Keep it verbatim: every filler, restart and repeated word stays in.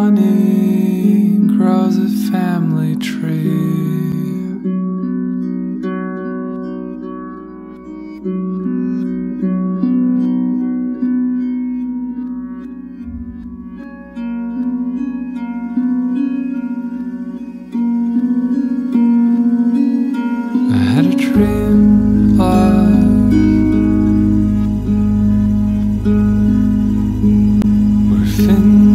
dawning grows a family tree. I had a dream, love, where fins